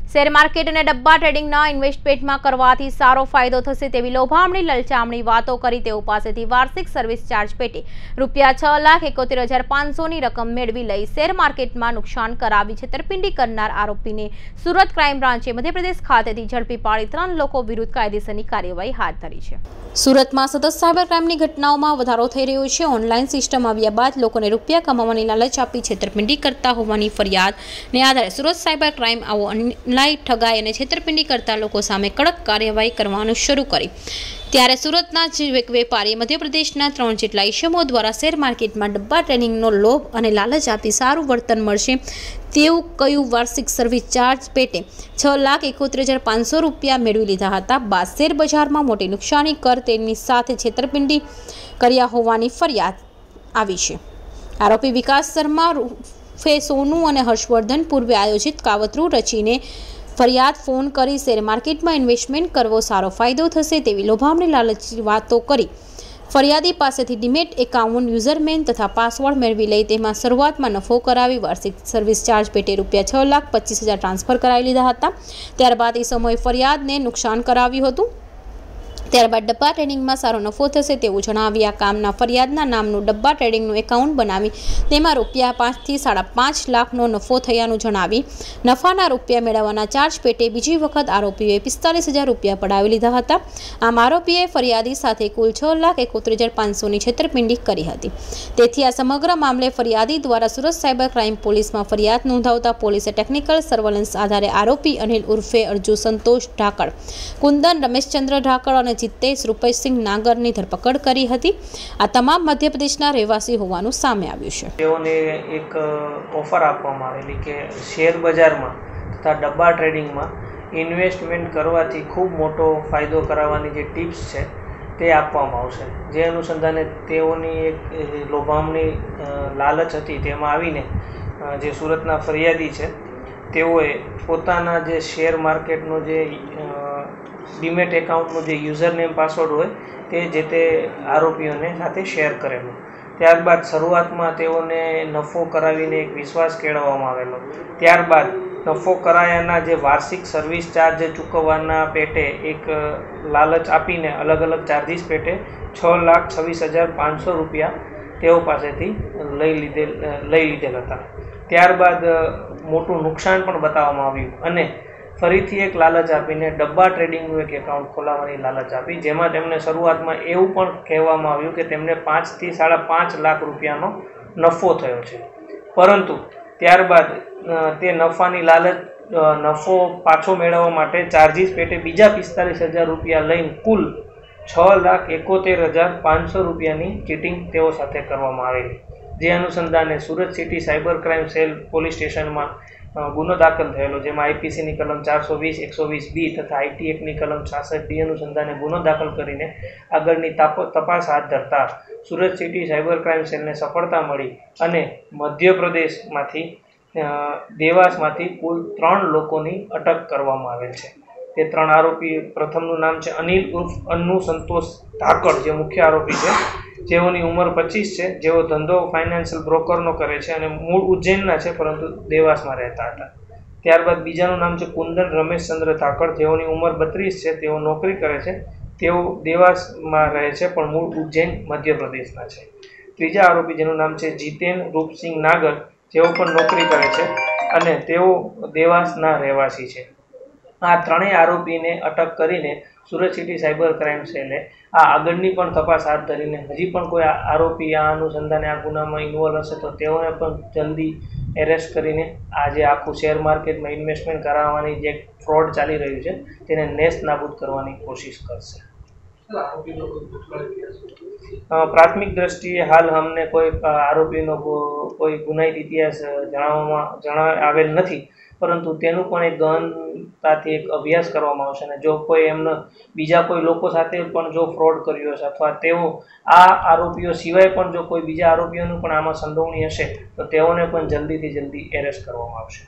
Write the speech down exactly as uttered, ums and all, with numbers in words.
Share market અને ડબ્બા ટ્રેડિંગના ઇન્વેસ્ટમેન્ટમાં કરવાથી સારો ફાયદો થશે તેવી લોભામણી લલચામણી વાતો કરી તેઓ પાસેથી વાર્ષિક સર્વિસ ચાર્જ પેટે રૂપિયા છ લાખ એકોતેર હજાર પાંચસોની રકમ મેળવી લઈ શેર માર્કેટમાં નુકસાન કરાવી છેતરપિંડી કરનાર આરોપીને સુરત ક્રાઇમ બ્રાન્ચે મધ્યપ્રદેશ ખાતેથી ઝડપી પાડી ત્રણ લોકો વિરુદ્ધ કાયદેસરની કાર્યવાહી હાથ ધરી છે। સુરતમાં સતત સાયબર ક્રાઇમની ઘટનાઓમાં વધારો થઈ રહ્યો છે। ઓનલાઈન સિસ્ટમ આવ્યા બાદ લોકોને રૂપિયા કમાવાની લાલચ આપી છેતરપિંડી કરતા હોવાની ફરિયાદને આધારે સુરત સાયબર ક્રાઇમ આવો ઓનલાઈન ઠગાઈ અને છેતરપિંડી કરતા લોકો સામે કડક કાર્યવાહી કરવાનું શરૂ કરી ત્યારે સુરતના જ એક વેપારી મધ્યપ્રદેશના ત્રણ જેટલા ઇસમો દ્વારા શેર માર્કેટમાં ડબ્બા ટ્રેડિંગનો લોભ અને લાલચ આપી સારું વર્તન મળશે તેવું કયું વાર્ષિક સર્વિસ ચાર્જ પેટે છ લાખ એકોતેર હજાર પાંચસો રૂપિયા મેળવી લીધા હતા બાદ શેર બજારમાં મોટી નુકસાની કર તેની સાથે છેતરપિંડી કર્યા હોવાની ફરિયાદ આવી છે। આરોપી વિકાસ શર્મા ફે સોનુ અને હર્ષવર્ધન પૂર્વે આયોજિત કાવતરું રચીને ફરિયાદ ફોન કરી શેર માર્કેટમાં ઇન્વેસ્ટમેન્ટ કરવો સારો ફાયદો થશે તેવી લોભામણી લાલચી વાતો કરી ફરિયાદી પાસેથી ડીમેટ એકાઉન્ટ યુઝરનેમ તથા પાસવર્ડ મેળવી લઈ તેમાં શરૂઆતમાં નફો કરાવી વાર્ષિક સર્વિસ ચાર્જ પેટે રૂપિયા છ લાખ પચીસ હજાર ટ્રાન્સફર કરાવી લીધા હતા। ત્યારબાદ એ સમયે ફરિયાદને નુકસાન કરાવ્યું હતું। ત્યારબાદ ડબ્બા ટ્રેડિંગમાં સારો નફો થશે તેવું જણાવી આ કામના ફરિયાદના નામનું ડબ્બા ટ્રેડિંગનું એકાઉન્ટ બનાવી તેમાં રૂપિયા પાંચથી સાડા પાંચ લાખનો નફો થયાનું જણાવી નફાના રૂપિયા મેળવવાના ચાર્જ પેટે બીજી વખત આરોપીઓએ પિસ્તાલીસ હજાર રૂપિયા પડાવી લીધા હતા। આમ આરોપીએ ફરિયાદી સાથે કુલ છ લાખ એકોતેર હજાર પાંચસોની છેતરપિંડી કરી હતી। તેથી આ સમગ્ર મામલે ફરિયાદી દ્વારા સુરત સાયબર ક્રાઇમ પોલીસમાં ફરિયાદ નોંધાવતા પોલીસે ટેકનિકલ સર્વેલન્સ આધારે આરોપી અનિલ ઉર્ફે અર્જુ સંતોષ ઢાકળ, કુંદન રમેશચંદ્ર ઢાકળ અને જીતેશ રૂપેશસિંહ નાગરની ધરપકડ કરી હતી। આ તમામ મધ્યપ્રદેશના રહેવાસી હોવાનું સામે આવ્યું છે। તેઓને એક ઓફર આપવામાં આવેલી કે શેર બજારમાં તથા ડબ્બા ટ્રેડિંગમાં ઇન્વેસ્ટમેન્ટ કરવાથી ખૂબ મોટો ફાયદો કરાવવાની જે ટિપ્સ છે તે આપવામાં આવશે। જે અનુસંધાને તેઓની એક લોભામણી લાલચ હતી તેમાં આવીને જે સુરતના ફરિયાદી છે તેઓએ પોતાના જે શેર માર્કેટનો જે ડીમેટ એકાઉન્ટનું જે યુઝરનેમ પાસવર્ડ હોય તે જે તે આરોપીઓને સાથે શેર કરેલો। ત્યારબાદ શરૂઆતમાં તેઓને નફો કરાવીને એક વિશ્વાસ કેળવવામાં આવેલો। ત્યારબાદ નફો કરાયાના જે વાર્ષિક સર્વિસ ચાર્જ ચૂકવવાના પેટે એક લાલચ આપીને અલગ અલગ ચાર્જિસ પેટે છ લાખ છવ્વીસ હજાર પાંચસો રૂપિયા તેઓ પાસેથી લઈ લીધેલ લઈ લીધેલ હતા। ત્યારબાદ મોટું નુકસાન પણ બતાવવામાં આવ્યું અને ફરીથી એક લાલચ આપીને ડબ્બા ટ્રેડિંગનું એક એકાઉન્ટ ખોલાવવાની લાલચ આપી જેમાં તેમને શરૂઆતમાં એવું પણ કહેવામાં આવ્યું કે તેમને પાંચથી સાડા પાંચ લાખ રૂપિયાનો નફો થયો છે, પરંતુ ત્યારબાદ તે નફાની લાલચ નફો પાછો મેળવવા માટે ચાર્જિસ પેટે બીજા પિસ્તાલીસ હજાર રૂપિયા લઈને કુલ છ લાખ એકોતેર હજાર પાંચસો રૂપિયાની ચીટિંગ તેઓ સાથે કરવામાં આવેલી। જે અનુસંધાને Surat city cyber crime cell police સ્ટેશનમાં ગુનો દાખલ થયેલો, જેમાં આઈપીસીની કલમ ચારસો વીસ એકસો વીસ બી તથા આઈટી એકની કલમ છાસઠ ડી અનુસંધાને ગુનો દાખલ કરીને આગળની તપાસ હાથ ધરતા સુરત સિટી સાયબર ક્રાઇમ સેલને સફળતા મળી અને મધ્યપ્રદેશમાંથી દેવાસમાંથી કુલ ત્રણ લોકોની અટક કરવામાં આવેલ છે। તે ત્રણ આરોપી પ્રથમનું નામ છે અનિલ ઉર્ફ અન્નુ સંતોષ ધાકડ, જે મુખ્ય આરોપી છે, જેઓની ઉંમર પચીસ છે, જેઓ ધંધો ફાઇનાન્શિયલ બ્રોકરનો કરે છે અને મૂળ ઉજ્જૈનના છે પરંતુ દેવાસમાં રહેતા હતા। ત્યારબાદ બીજાનું નામ છે કુંદન રમેશચંદ્ર ધાકડ, જેઓની ઉંમર બત્રીસ છે, તેઓ નોકરી કરે છે, તેઓ દેવાસમાં રહે છે પણ મૂળ ઉજ્જૈન મધ્યપ્રદેશના છે। ત્રીજા આરોપી જેનું નામ છે જીતેન રૂપસિંહ નાગર, જેઓ પણ નોકરી કરે છે અને તેઓ દેવાસના રહેવાસી છે। આ ત્રણેય આરોપીને અટક કરીને સુરત સિટી સાયબર ક્રાઇમ સેલે આ આગળની પણ તપાસ હાથ ધરીને હજી પણ કોઈ આરોપી આ અનુસંધાને આ ગુનામાં ઇન્વોલ્વ હશે તો તેઓને પણ જલ્દી એરેસ્ટ કરીને આ જે આખું શેર માર્કેટમાં ઇન્વેસ્ટમેન્ટ કરાવવાની જે ફ્રોડ ચાલી રહ્યું છે તેને નેસ્ત નાબૂદ કરવાની કોશિશ કરશે। પ્રાથમિક દ્રષ્ટિએ હાલ અમને કોઈ આરોપીનો કોઈ ગુનાહિત ઇતિહાસ જણાવવામાં જણાવ આવેલ નથી, પરંતુ તેનું પણ એક ગહનતાથી એક અભ્યાસ કરવામાં આવશે અને જો કોઈ એમનો બીજા કોઈ લોકો સાથે પણ જો ફ્રોડ કર્યો હશે અથવા તેઓ આ આરોપીઓ સિવાય પણ જો કોઈ બીજા આરોપીઓનું પણ આમાં સંડોવણી હશે તો તેઓને પણ જલ્દીથી જલ્દી એરેસ્ટ કરવામાં આવશે।